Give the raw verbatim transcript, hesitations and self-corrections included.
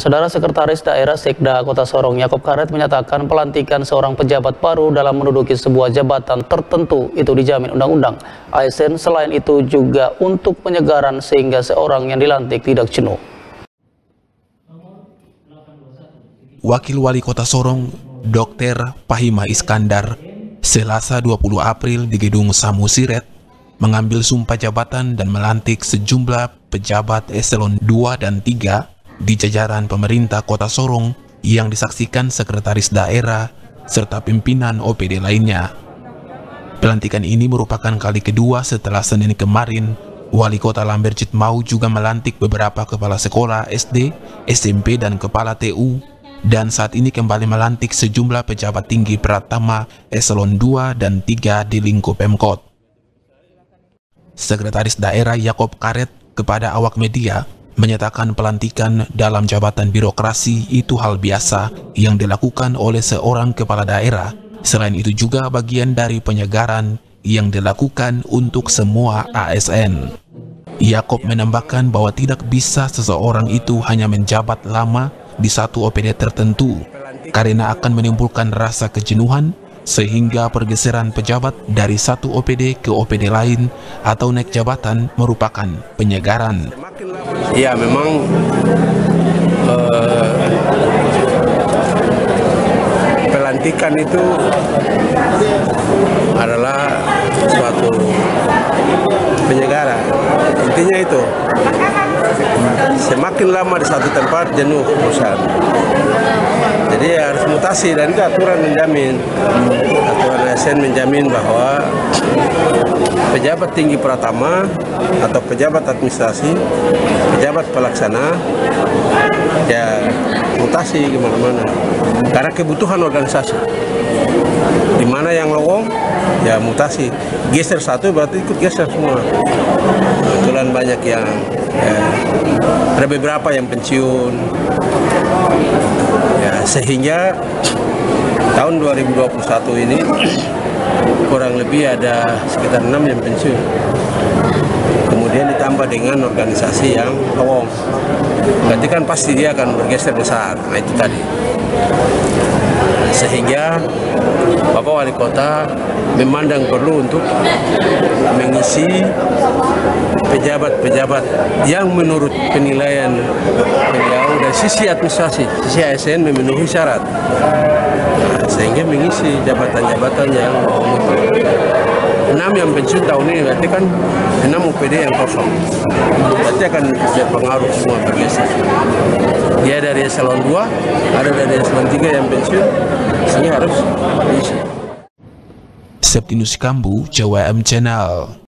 Saudara Sekretaris Daerah Sekda Kota Sorong Yakob Karet menyatakan pelantikan seorang pejabat baru dalam menduduki sebuah jabatan tertentu itu dijamin undang-undang. A S N selain itu juga untuk penyegaran sehingga seorang yang dilantik tidak jenuh. Wakil Wali Kota Sorong, Dokter Pahima Iskandar, Selasa dua puluh April di Gedung Samusiret, mengambil sumpah jabatan dan melantik sejumlah pejabat eselon dua dan tiga di jajaran pemerintah Kota Sorong yang disaksikan Sekretaris Daerah serta pimpinan O P D lainnya. Pelantikan ini merupakan kali kedua setelah Senin kemarin Wali Kota Lamberjit Mau juga melantik beberapa kepala sekolah S D, S M P dan kepala T U, dan saat ini kembali melantik sejumlah pejabat tinggi Pratama eselon dua dan tiga di lingkup Pemkot. Sekretaris Daerah Yakob Karet kepada awak media menyatakan pelantikan dalam jabatan birokrasi itu hal biasa yang dilakukan oleh seorang kepala daerah. Selain itu juga bagian dari penyegaran yang dilakukan untuk semua A S N. Yakob menambahkan bahwa tidak bisa seseorang itu hanya menjabat lama di satu O P D tertentu karena akan menimbulkan rasa kejenuhan sehingga pergeseran pejabat dari satu O P D ke O P D lain atau naik jabatan merupakan penyegaran. Ya memang eh, pelantikan itu adalah suatu penyegaran. Intinya itu, semakin lama di satu tempat jenuh bosan. Jadi harus mutasi dan itu aturan menjamin, aturan A S N menjamin bahwa pejabat tinggi Pratama atau pejabat administrasi, pejabat pelaksana, ya mutasi kemana-mana. Karena kebutuhan organisasi. Di mana yang lowong, ya mutasi. Geser satu berarti ikut geser semua. Kebetulan banyak yang, ya, ada beberapa yang pensiun. Ya, sehingga tahun dua ribu dua puluh satu ini kurang lebih ada sekitar enam yang pensiun. Kemudian ditambah dengan organisasi yang lowong. Berarti kan pasti dia akan bergeser besar. Nah itu tadi. Sehingga Bapak Wali Kota memandang perlu untuk mengisi pejabat-pejabat yang menurut penilaian beliau dari sisi administrasi, sisi A S N memenuhi syarat. Nah, sehingga mengisi jabatan-jabatan yang enam yang pensiun tahun ini, berarti kan enam O P D yang kosong. Berarti akan berpengaruh semua bergeser. Dia dari eselon dua, ada dari eselon tiga yang pensiun, sehingga harus diisi. Septinus Kambu, Jawa M Channel.